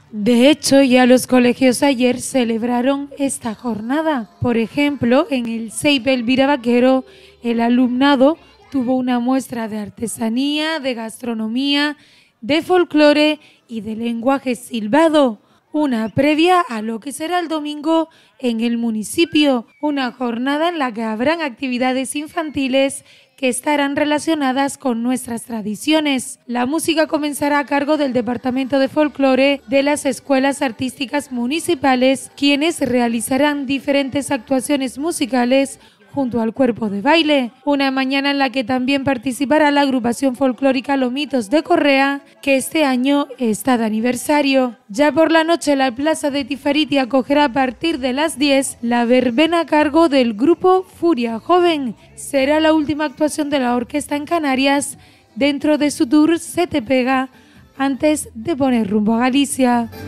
De hecho, ya los colegios ayer celebraron esta jornada. Por ejemplo, en el CEIP Elvira Vaquero, el alumnado tuvo una muestra de artesanía, de gastronomía, de folclore y de lenguaje silbado. Una previa a lo que será el domingo en el municipio, una jornada en la que habrán actividades infantiles que estarán relacionadas con nuestras tradiciones. La música comenzará a cargo del Departamento de Folclore de las Escuelas Artísticas Municipales, quienes realizarán diferentes actuaciones musicales junto al cuerpo de baile. Una mañana en la que también participará la agrupación folclórica Lomitos de Correa, que este año está de aniversario. Ya por la noche la plaza de Tifariti acogerá a partir de las 10 la verbena a cargo del grupo Furia Joven. Será la última actuación de la orquesta en Canarias dentro de su tour Se Te Pega antes de poner rumbo a Galicia.